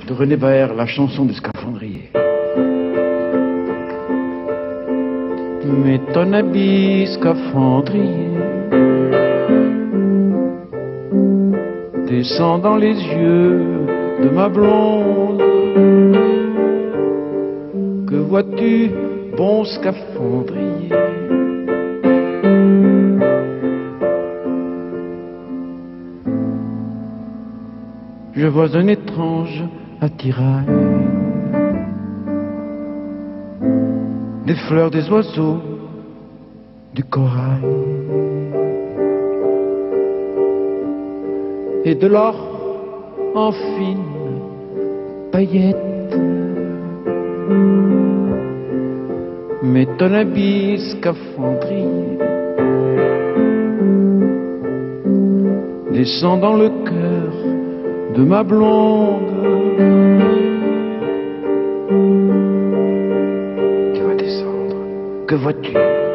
de René Baer, la chanson du scaphandrier. Mais ton habit scaphandrier descend dans les yeux de ma blonde. Que vois-tu, bon scaphandrier? Je vois un étrange attirail, des fleurs, des oiseaux, du corail et de l'or en fines paillettes. Mais ton habit scaphandrier descend dans le cœur de ma blonde. Tu vas descendre, que vois-tu?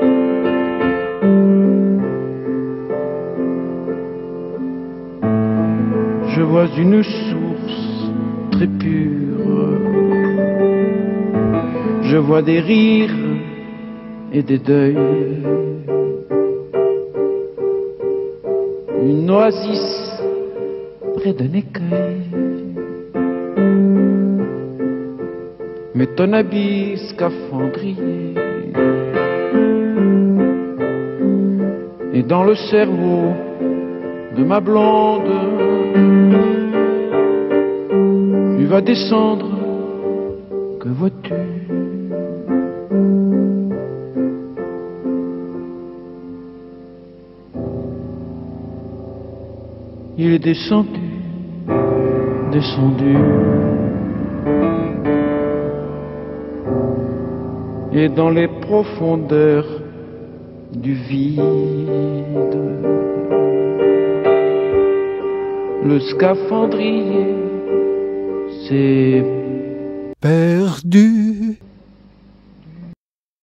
Je vois une source très pure, je vois des rires et des deuils, une oasis près d'un écueil. Mais ton habit scaphandrier est dans le cerveau de ma blonde. Tu vas descendre, que vois-tu? Il est descendu, descendu, et dans les profondeurs du vide, le scaphandrier s'est perdu.